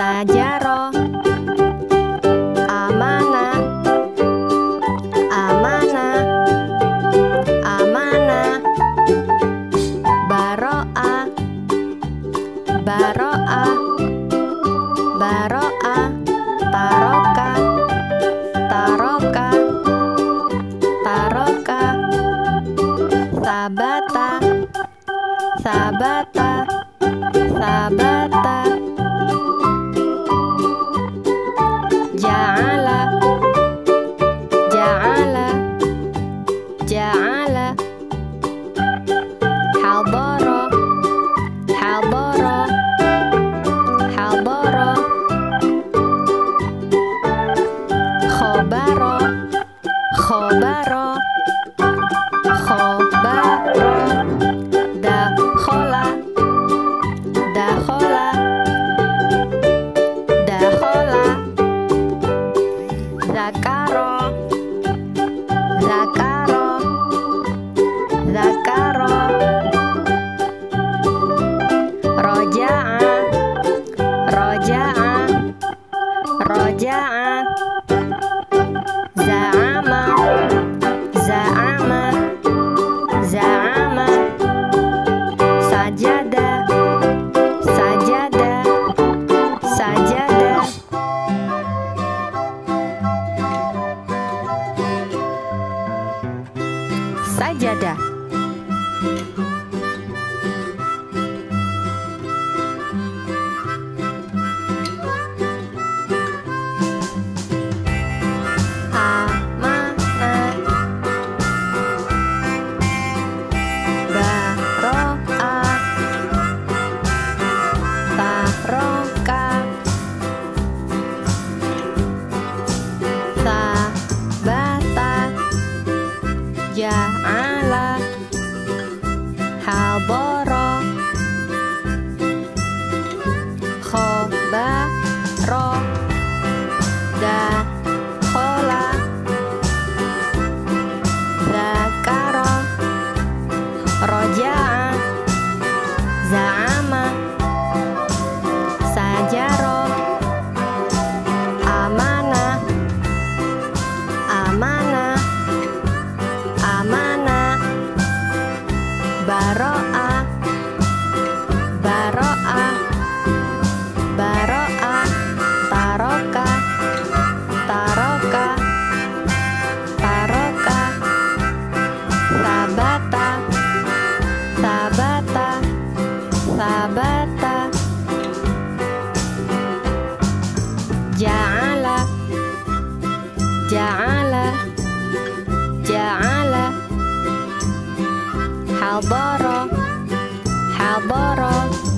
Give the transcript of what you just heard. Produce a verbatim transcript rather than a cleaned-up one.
Sajaro, amana, amana, amana. Baro'a, baro'a, baro'a. Taroka, taroka, taroka. Sabata, sabata, sabata. Ja'ala, ja'ala, ja'ala. Hadara, hadara, hadara. Khobaro, khobaro, khobaro. Dakhola, dakhola, dakhola. Zakaro, zakaro, zakaro. Roja'a, roja'a, roja'a. Za'ama, za'ama, za'ama. Sajada, sajada, sajada. Sajada. Ja'ala, hadara, khobaro, dakhola, zakara, roja'a, za'ama, sajaro, amana, amana, amana. Baro'a, baro'a, baro'a. Taroka, taroka, taroka. Sabata, sabata, sabata. Ja'ala, ja'ala, ja'ala. Hadara, hadara.